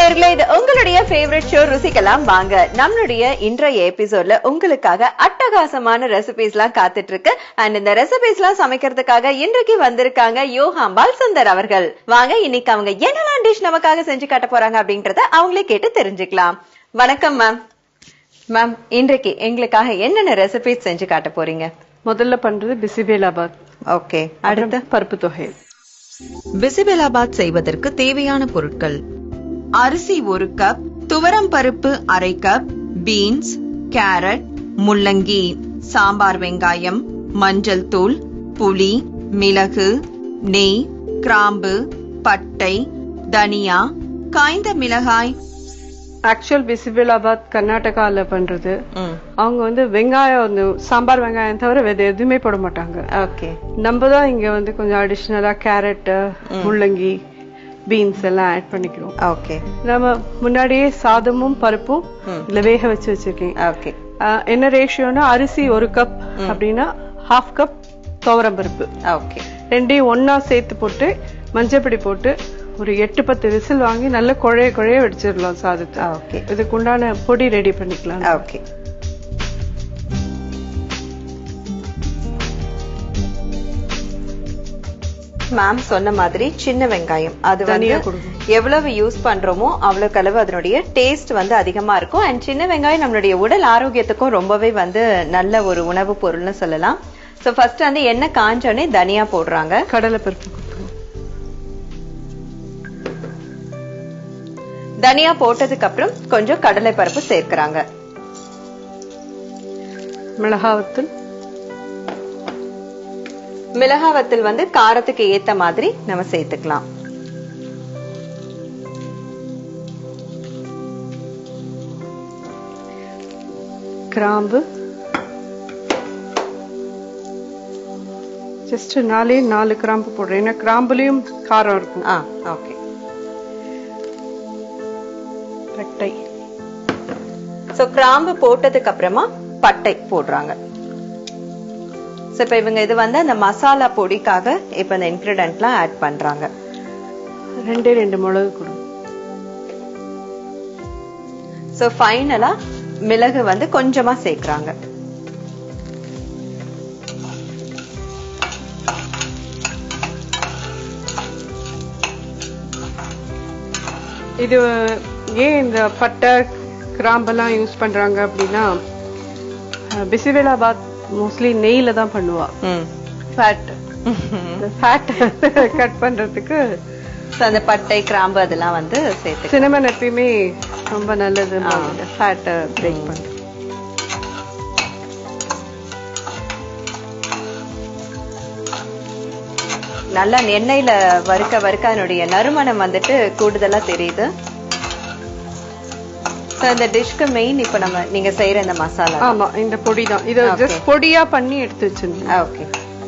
நேயர்களே, இது உங்களுடைய ஃபேவரட் ஷோ ருசிக்கலாம் வாங்க. நம்மளுடைய இன்றைய எபிசோட்ல உங்களுக்காக அட்டகாசமான ரெசிபிஸ்லாம் காத்துட்டு இருக்கு. அண்ட் இந்த ரெசிபிஸ்லாம் சமைக்கிறதுக்காக இன்றைக்கு வந்திருக்காங்க யோகாம்பால் சுந்தர் அவர்கள். வாங்க, இன்னைக்கு அவங்க என்னெல்லாம் டிஷ் நமக்காக செஞ்சு காட்ட போறாங்க அப்படின்றத அவங்களே கேட்டு தெரிஞ்சுக்கலாம். வணக்கம் மேம். மேம், இன்றைக்கு எங்களுக்காக என்னென்ன ரெசிபிஸ் செஞ்சு காட்ட போறீங்க? முதல்ல பண்றது பிசிபேலாபாத். ஓகே. அடுத்து பருப்பு தொகை. பிசிபெலபாத் செய்வதற்கு தேவையான பொருட்கள்: அரிசி 1 கப், துவரம் பருப்பு 1/2 கப், பீன்ஸ், கேரட், முள்ளங்கி, சாம்பார் வெங்காயம், மஞ்சள் தூள், புளி, மிளகு, நெய், கிராம்பு, பட்டை, தனியா, காய்ந்த மிளகாய். ஆக்சுவல் பிசிபேலாபாத் கர்நாடகால பண்றது. அவங்க வெங்காயம், சாம்பார் வெங்காயம் தவிர வேற எதுவுமே போட மாட்டாங்க. ஓகே. நம்ம தான் இங்க கொஞ்சம் அடிஷனலா கேரட், முள்ளங்கி, பீன்ஸ் எல்லாம் ஆட் பண்ணிக்கிறோம். ஓகே. நம்ம முன்னாடியே சாதமும் பருப்பும் இதுல வேக வச்சு வச்சிருக்கேன். ஓகே. என்ன ரேஷியோனா அரிசி 1 கப் அப்படின்னா 1/2 கப் துவரம் பருப்பு. ஓகே. ரெண்டையும் ஒன்னா சேர்த்து போட்டு மஞ்சப்பொடி போட்டு ஒரு 8-10 விசில் வாங்கி நல்ல குழைய வடிச்சிடலாம் சாதத்தை. ஓகே. இதுக்கு உண்டான பொடி ரெடி பண்ணிக்கலாம். ஓகே. மேம் சொன்ன மாதிரி சின்ன வெங்காயம் அது எவ்வளவு யூஸ் பண்றோமோ அவ்வளவுக்கு அளவு அதனுடைய டேஸ்ட் அதிகமா இருக்கும். அண்ட் சின்ன வெங்காயம் நம்மளுடைய உடல் ஆரோக்கியத்துக்கும் ரொம்பவே நல்ல ஒரு உணவு பொருள்னு சொல்லலாம். சோ ஃபர்ஸ்ட் எண்ணெய் காஞ்சோடனே தனியா போடுறாங்க. கடலை பருப்பு. தனியா போட்டதுக்கு அப்புறம் கொஞ்சம் கடலை பருப்பு சேர்க்கிறாங்க. மிளகாவத்தூள். மிளகாவத்தூள் காரத்துக்கு ஏத்த மாதிரி நம்ம சேர்த்துக்கலாம். கிராம்பு ஜஸ்ட் 4 கிராம்பு போடுறேன். ஏன்னா கிராம்புலயும் காரம் இருக்கும். ஓகே. பட்டை. சோ கிராம்பு போட்டதுக்கு அப்புறமா பட்டை போடுறாங்க. சோ இப்ப இவங்க இது அந்த மசாலா பொடிக்காக இப்ப இந்த இன்கிரிடியன்ட்லாம் ஆட் பண்றாங்க. 2 மிளகு கொடு. சோ ஃபைனலா மிளகு கொஞ்சமா சேர்க்கறாங்க. இது ஏன் இந்த பட்டை கிராம்பெல்லாம் யூஸ் பண்றாங்க அப்படின்னா, பிசிபேலாபாத் மோஸ்ட்லி நெய்ல தான் பண்ணுவா. ஃபேட் கட் பண்றதுக்கு அந்த பட்டை கிராம்பு அதெல்லாம் சேர்த்து. சினமன் எப்பயுமே ரொம்ப நல்லது, ஃபேட் பிரேக் பண்ண. நல்லா எண்ணெயில வறுக்க அதனுடைய நறுமணம் கூடுதலா தெரியுது. இந்த டிஷ்க்கு மெயின் இப்ப நீங்க செய்யற இந்த மசாலா. ஆமா, இந்த பொடி தான். இது ஜஸ்ட் பொடியா பண்ணி எடுத்து வச்சிருந்தேன். ஓகே.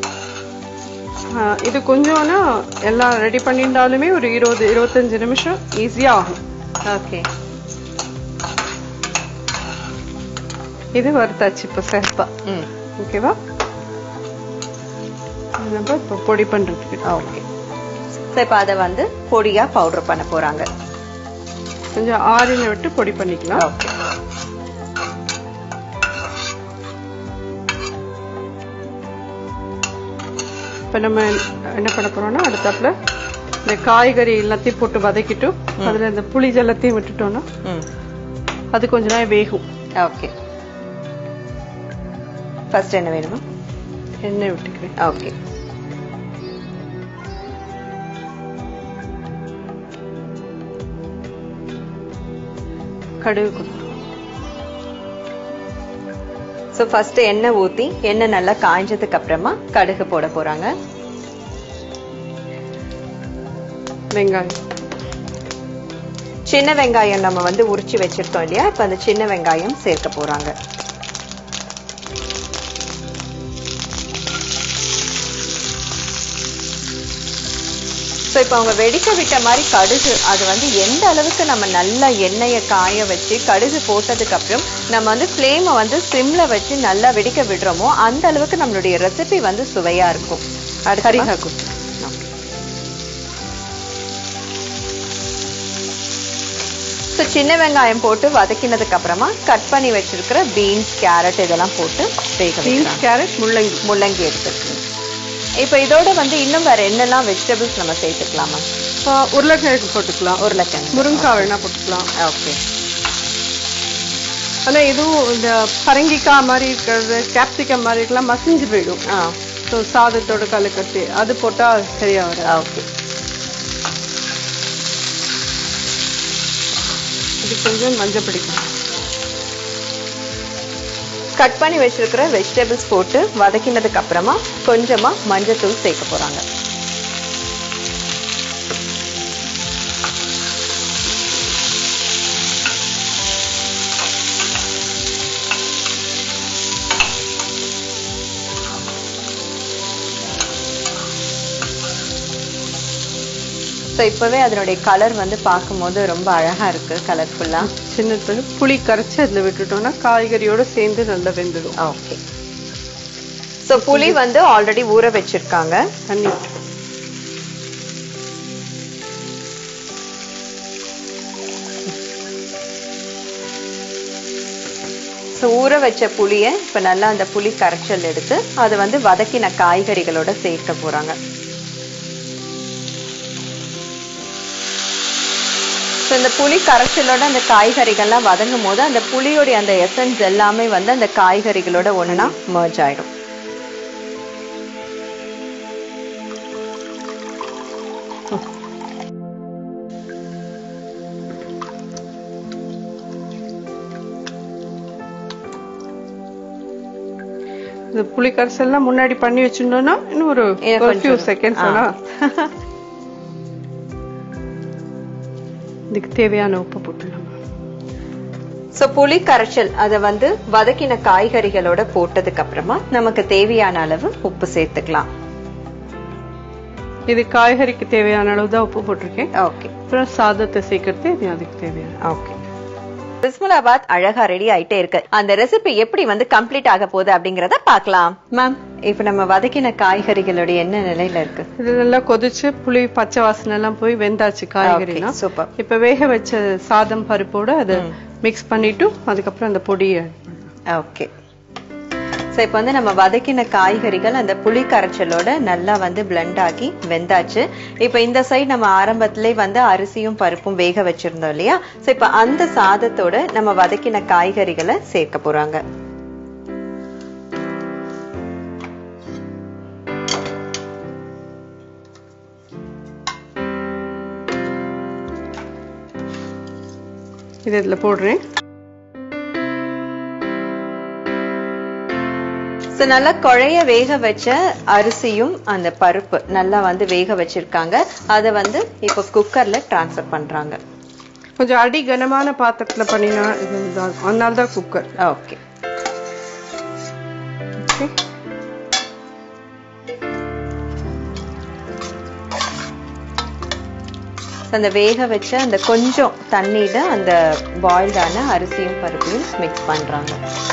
இது கொஞ்சம்னா எல்லாம் ரெடி பண்ணிருந்தாலுமே ஒரு 20-25 நிமிஷம் ஈஸியா ஆகும். ஓகே. இது வறுத்தாச்சு இப்ப சிறப்பா. ஓகேவா? நம்ம இப்ப பொடி பண்றதுக்கு. ஓகே. இப்ப அத பொடியா பவுடர் பண்ண போறாங்க. கொஞ்சம் ஆறின விட்டு பொடி பண்ணிக்கலாம். ஓகே. இப்ப நம்ம என்ன பண்ண போறோம்னா, அடுத்தாப்புல இந்த காய்கறி எல்லாத்தையும் போட்டு வதக்கிட்டு அதுல இந்த புளி ஜலத்தையும் விட்டுட்டோம்னா அது கொஞ்ச நேரம் வேகும். ஓகே. ஃபர்ஸ்ட் என்ன வேணுமா? எண்ணெய் விட்டுக்கிறேன். ஓகே. கடுகு. சோ ஃபர்ஸ்ட் எண்ணெய் ஊத்தி எண்ணெய் நல்லா காய்ஞ்சதுக்கு அப்புறமா கடுகு போட போறாங்க. வெங்காயம். சின்ன வெங்காயம் நம்ம உரிச்சு வச்சிருக்கோம் இல்லையா, இப்ப அந்த சின்ன வெங்காயம் சேர்க்க போறாங்க. இப்ப அவங்க வெடிக்க விட்ட மாதிரி கடுகு அது எந்த அளவுக்கு நம்ம நல்லா எண்ணெயை காய வச்சு கடுகு போட்டதுக்கு அப்புறம் நம்ம ஃப்ளேமை சிம்ல வச்சு நல்லா வெடிக்க விடுறோமோ அந்த அளவுக்கு நம்மளுடைய ரெசிபி சுவையா இருக்கும். அடுத்து ஸோ சின்ன வெங்காயம் போட்டு வதக்கினதுக்கு அப்புறமா கட் பண்ணி வச்சிருக்கிற பீன்ஸ், கேரட் இதெல்லாம் போட்டு வேக வைக்கலாம். கேரட், முள்ளங்கி எடுத்துக்கலாம். இப்போ இதோட வந்து இன்னும் வேற என்னெல்லாம் வெஜிடபிள்ஸ் நம்ம சேர்த்துக்கலாமா? உருளைக்கிழங்கு போட்டுக்கலாம், உருளைக்கிழங்கு, முருங்கைக்காய் வேணா போட்டுக்கலாம். ஓகே. ஆனா இதுவும் இந்த பரங்கிக்காய் மாதிரி இருக்கிறது, கேப்சிகம் மாதிரி இருக்கலாம், மசிஞ்சு போயிடும். ஸோ சாதத்தோட கலக்கட்டு அது போட்டா சரியா வரும். ஓகே. இது கொஞ்சம் மஞ்சள் பிடிக்கும். கட் பண்ணி வச்சிருக்கிற வெஜிடபிள்ஸ் போட்டு வதக்கினதுக்கு அப்புறமா கொஞ்சமா மஞ்சத்தூள் சேர்க்க போறாங்க. ஸோ இப்பவே அதனுடைய கலர் வந்து பார்க்கும்போது ரொம்ப அழகா இருக்கு, கலர்ஃபுல்லா. சின்ன புளி கரைச்சி அதுல விட்டுட்டோம்னா காய்கறியோட சேர்ந்து நல்லா வெந்துடும். ஓகே. ஸோ புளி வந்து ஆல்ரெடி ஊற வச்சிருக்காங்க. தண்ணி ஊற வச்ச புளிய இப்ப நல்லா அந்த புளி கரைச்சல் எடுத்து அதை வந்து வதக்கின காய்கறிகளோட சேர்க்க போறாங்க. இந்த புளி கரைச்சலோட அந்த காய்கறிகள்லாம் வதங்கும் போது அந்த புளியோடைய அந்த எசன்ஸ் எல்லாமே வந்து அந்த காய்கறிகளோட ஒண்ணா மர்ஜ் ஆயிடும். இந்த புளி கரைசல்லாம் முன்னாடி பண்ணி வச்சிருந்தோம்னா இன்னும் ஒரு few seconds இதுக்கு தேவையான உப்பு போட்டுக்கலாம். சோ புளி கரைச்சல் அதை வந்து வதக்கின காய்கறிகளோட போட்டதுக்கு அப்புறமா நமக்கு தேவையான அளவு உப்பு சேர்த்துக்கலாம். இது காய்கறிக்கு தேவையான அளவு தான் உப்பு போட்டிருக்கேன். ஓகே. அப்புறம் சாதத்தை சேர்க்கறது இது அதுக்கு தேவையான. ஓகே. பிஸ்மிலாபாத் அழகா ரெடி ஆயிட்டே இருக்கு. அந்த ரெசிபி எப்படி வந்து கம்ப்ளீட் ஆக போகுது அப்படிங்கறத பாக்கலாம். மேம், இப்ப நம்ம வதக்கின காய்கறிகளுடைய என்ன நிலையில இருக்கு? இது நல்லா கொதிச்சு புளி பச்சை வாசனை எல்லாம் போய் வெந்தாச்சு காய்கறிலாம். சூப்பர். இப்ப வேக வச்ச சாதம் பருப்போட அதை மிக்ஸ் பண்ணிட்டு அதுக்கப்புறம் அந்த பொடியை. ஓகே. சோ இப்ப வந்து நம்ம வதக்கின காய்கறிகள் அந்த புளி கரைச்சலோட நல்லா வந்து பிளெண்ட் ஆகி வெந்தாச்சு. இப்ப இந்த சைடு நம்ம ஆரம்பத்திலே வந்து அரிசியும் பருப்பும் வேக வச்சிருந்தோம் இல்லையா? சோ இப்ப அந்த சாதத்தோட நம்ம வதக்கின காய்கறிகளை சேர்க்க போறாங்க. இதுல போடுறேன். நல்லா குழைய வேக வச்ச அரிசியும் அந்த பருப்பு நல்லா வந்து வேக வச்சிருக்காங்க. அத வந்து இப்ப குக்கர்ல டிரான்ஸ்ஃபர் பண்றாங்க. கொஞ்சம் அடி கனமான பாத்திரத்துல பண்ணினா அதனாலதான் குக்கர். ஓகே. அந்த வேக வச்ச அந்த கொஞ்சம் தண்ணியில அந்த பாயில்டான அரிசியும் பருப்பையும் மிக்ஸ் பண்றாங்க.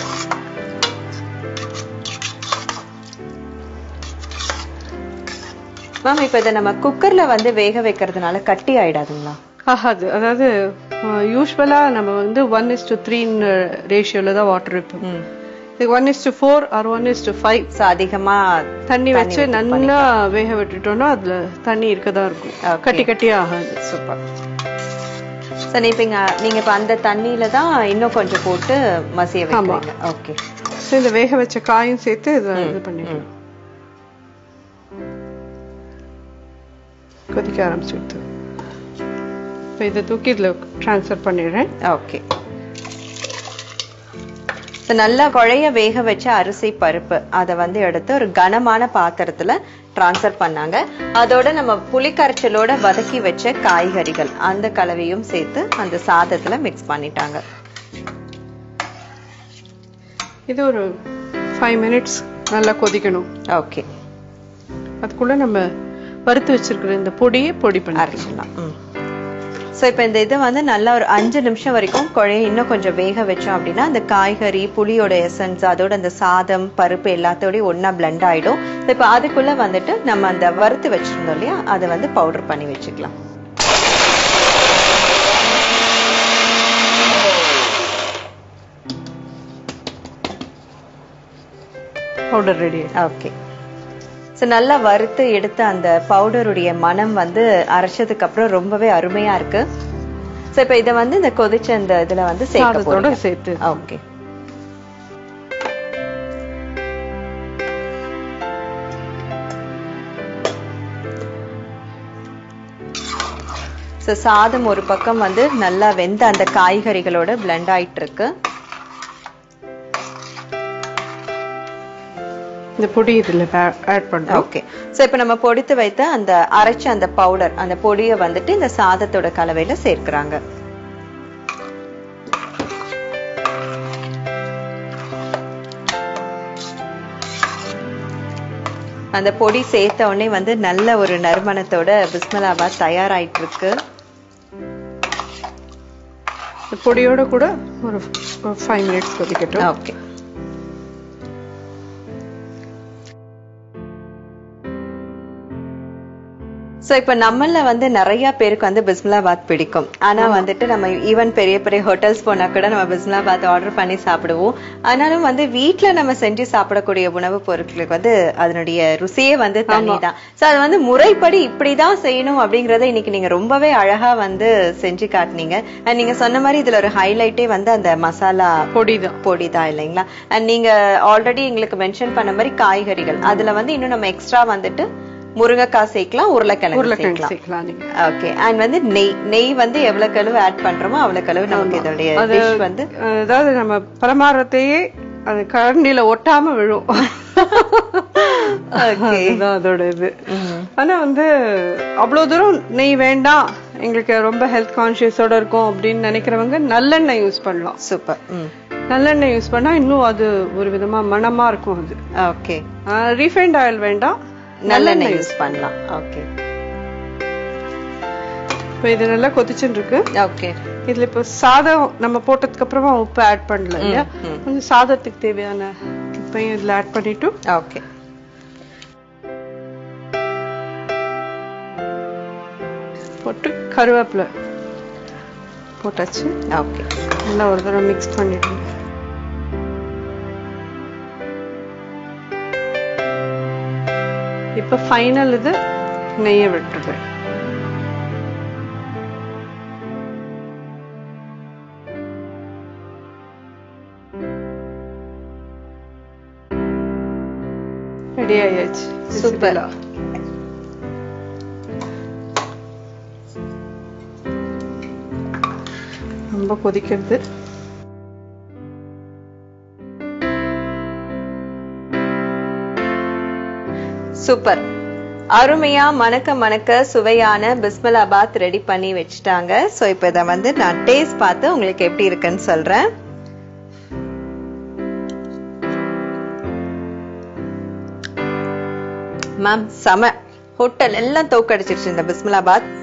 மேம், இப்ப இதை நம்ம குக்கர்ல வந்து வேக வைக்கிறதுனால கட்டி ஆயிடாதுங்களா? ஆகாது. அதாவது யூஸ்வலா நம்ம வந்து 1:3 ரேஷியோல தான் வாட்டர் வைப்போம். இது 1:4 or 1:5 அதிகமா தண்ணி வச்சு நல்லா வேக விட்டுட்டோம்னா அதுல தண்ணி இருக்கதான் இருக்கும், கட்டி கட்டியா ஆகாது. சூப்பர். சரி, நீங்க இப்ப அந்த தண்ணியில தான் இன்னும் கொஞ்சம் போட்டு மசிய வைக்கிறீங்க. ஓகே. சோ இந்த வேக வச்ச காயும் சேர்த்து இது பண்ணிடலாம். கொதிக்க ஆரம்பிச்சுட்டு இப்போ இதை தூக்கி இதுல டிரான்ஸ்ஃபர் பண்ணிடுறேன். ஓகே. நல்லா குழைய வேக வச்ச அரிசி பருப்பு அதை வந்து எடுத்து ஒரு கனமான பாத்திரத்துல டிரான்ஸ்ஃபர் பண்ணாங்க. அதோட நம்ம புளி கரைச்சலோட வதக்கி வச்ச காய்கறிகள் அந்த கலவையும் சேர்த்து அந்த சாதத்துல மிக்ஸ் பண்ணிட்டாங்க. இது ஒரு 5 minutes நல்லா கொதிக்கணும். ஓகே. அதுக்குள்ள நம்ம வறுத்து வச்சிருக்கிற இந்த பொடியை பொடி பண்ணி அரைச்சிடலாம். ஸோ இப்போ இந்த இதை வந்து நல்லா ஒரு 5 நிமிஷம் வரைக்கும் குழைய இன்னும் கொஞ்சம் வேக வச்சோம் அப்படின்னா அந்த காய்கறி புளியோட எசன்ஸ் அதோட அந்த சாதம் பருப்பு எல்லாத்தோடய ஒன்னா பிளெண்ட் ஆயிடும். இப்போ அதுக்குள்ள வந்துட்டு நம்ம அந்த வறுத்து வச்சிருந்தோம் இல்லையா அதை வந்து பவுடர் பண்ணி வச்சுக்கலாம். Powder ready. ஓகே. சோ நல்லா வறுத்து எடுத்த அந்த பவுடருடைய மனம் வந்து அரைச்சதுக்கு அப்புறம் ரொம்பவே அருமையா இருக்கு. சோ இப்போ இத வந்து இந்த கொதிச்ச அந்த இதுல வந்து சேர்த்து. ஓகே. சோ சாதம் ஒரு பக்கம் வந்து நல்லா வெந்த அந்த காய்கறிகளோட blend ஆயிட்டு இருக்கு. இந்த பொடி இதுல ஆட் பண்றோம். ஓகே. சோ இப்போ நம்ம பொடித்து வைத்த அந்த அரைச்ச அந்த பவுடர் அந்த பொடியை வந்துட்டு இந்த சாதத்தோட கலவையில சேர்க்கறாங்க. அந்த பொடி சேர்த்த உடனே வந்து நல்ல ஒரு நறுமணத்தோட பிஸ்மிலாபாத் தயாராயிட்டு இருக்கு. பொடியோட கூட ஒரு 5 மினிட்ஸ் கொதிக்கட்டும். ஓகே. சோ இப்ப நம்மள வந்து நிறைய பேருக்கு வந்து பிஸ்மிலாபாத் பிடிக்கும். ஆனா வந்துட்டு நம்ம ஈவன் பெரிய பெரிய ஹோட்டல்ஸ் போனா கூட நம்ம பிஸ்மிலாபாத் ஆர்டர் பண்ணி சாப்பிடுவோம். ஆனாலும் வந்து வீட்டுல நம்ம செஞ்சு சாப்பிடக்கூடிய உணவுப் பொருட்களுக்கு வந்து அதனுடைய ருசியே வந்து தனிதான். சோ அது வந்து முறைப்படி இப்படிதான் செய்யணும் அப்படிங்கறத இன்னைக்கு நீங்க ரொம்பவே அழகா வந்து செஞ்சு காட்டினீங்க. அண்ட் நீங்க சொன்ன மாதிரி இதுல ஒரு ஹைலைட்டே வந்து அந்த மசாலா பொடிதான் இல்லைங்களா? அண்ட் நீங்க ஆல்ரெடி எங்களுக்கு மென்ஷன் பண்ண மாதிரி காய்கறிகள் அதுல வந்து இன்னும் நம்ம எக்ஸ்ட்ரா வந்துட்டு முருங்கைக்காய் சேர்க்கலாம், உருளைக்கிழங்கு சேர்க்கலாம். ஓகே. அண்ட் வந்து நெய் வந்து எவ்வளவு அளவு ஆட் பண்றோமோ அவ்வளவு அளவு நமக்கு இதோட டிஷ் வந்து அதாவது நம்ம பரமாரத்தையே அது கரண்டில ஒட்டாம விழும். அதோட இது. ஆனா வந்து அவ்வளவு தூரம் நெய் வேண்டாம், எங்களுக்கு ரொம்ப ஹெல்த் கான்சியஸோட இருக்கும் அப்படின்னு நினைக்கிறவங்க நல்லெண்ணெய் யூஸ் பண்ணலாம். சூப்பர். நல்லெண்ணெய் யூஸ் பண்ணா இன்னும் அது ஒரு விதமா மணமா இருக்கும் அது. ஓகே. ரீஃபைண்ட் ஆயில் வேண்டாம், நல்லெண்ணெய் யூஸ் பண்ணலாம். ஓகே. இப்போ இது நல்லா கொதிச்சுட்டு இருக்கு. ஓகே. இதுல இப்போ சாதம் நம்ம போட்டதுக்கு அப்புறமா உப்பு ஆட் பண்ணல இல்லையா? கொஞ்சம் சாதத்துக்கு தேவையான உப்பையும் இதுல ஆட் பண்ணிட்டு. ஓகே. போட்டு கருவேப்பிலை போட்டாச்சு. ஓகே. நல்லா ஒரு தடவை மிக்ஸ் பண்ணிட்டு இப்ப ஃபைனல் இது நெய்யை விட்டுருவேன். ரெடி ஆயாச்சு. சூப்பர். ரொம்ப கொதிக்கிறது. சூப்பர். அருமையா மணக்க மணக்க சுவையான பிஸ்மிலாபாத் ரெடி பண்ணி வச்சுட்டாங்க. சோ இப்ப இத வந்து நான் டேஸ்ட் பார்த்து உங்களுக்கு எப்படி இருக்குன்னு சொல்றேன். மேம் செம. ஹோட்டல் எல்லாம் தோக்கடிச்சிருச்சு இந்த பிஸ்மிலாபாத்.